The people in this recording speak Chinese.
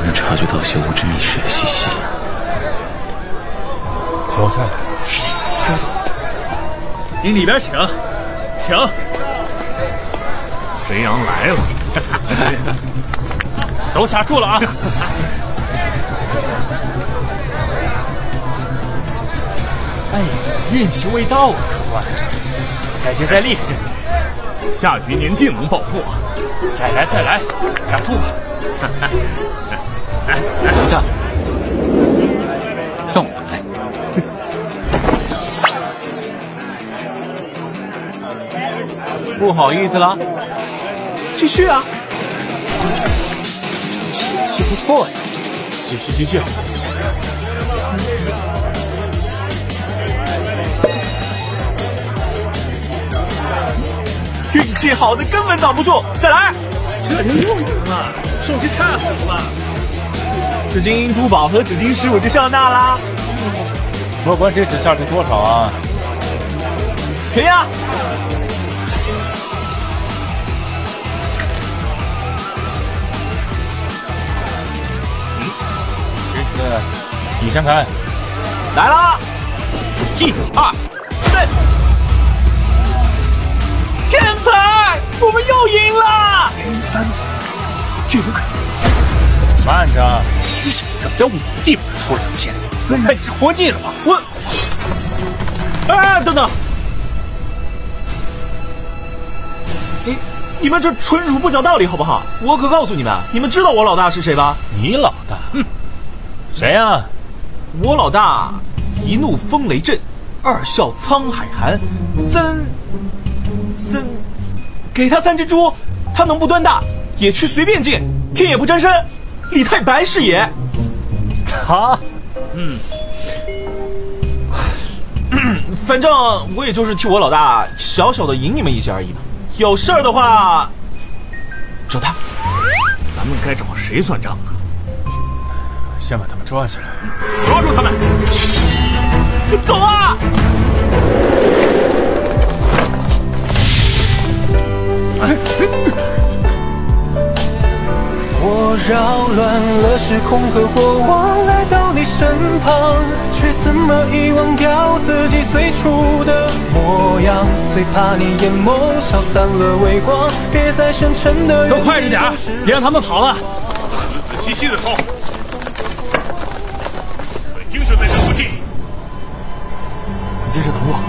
能察觉到些无知溺水的气息。 小菜， 收到。您里边请，请。 肥羊来了， 都下树了啊！哎，运气未到啊，客官，再接再厉， 下局您定能暴富。 再来再来，下注吧。 等一下，让我来。 不好意思了，继续啊！ 运气不错呀，继续继续。 运气好的根本挡不住，再来！ 这就又赢了，手气太好了！ 这金银珠宝和紫金石我就笑纳啦。 客官这次下注多少啊？ 全压！ 这次你先开。 来啦！1、2、3，天牌！我们又赢了！3次，这有可能。 慢着， 你小子敢在我地盘偷人钱， 原来你是活腻了吧？ 哎，等等！你们这纯属不讲道理，好不好？我可告诉你们，你们知道我老大是谁吧？ 你老大？谁呀？ 我老大，一怒风雷震，二笑沧海寒，三，给他3只猪，他能不端大？野区随便进，天也不沾身，李太白是也。 他， 反正我也就是替我老大小小的赢你们一些而已嘛。有事儿的话，找他。 咱们该找谁算账啊？ 先把他们抓起来， 抓住他们！ 走啊！ 我扰乱了时空和过往，来到你身旁，却怎么遗忘掉自己最初的模样？最怕你眼眸消散了微光，别再深沉的。 都快着点，别让他们跑了。 仔仔细细的搜，本丁就在这附近。 你接着等我。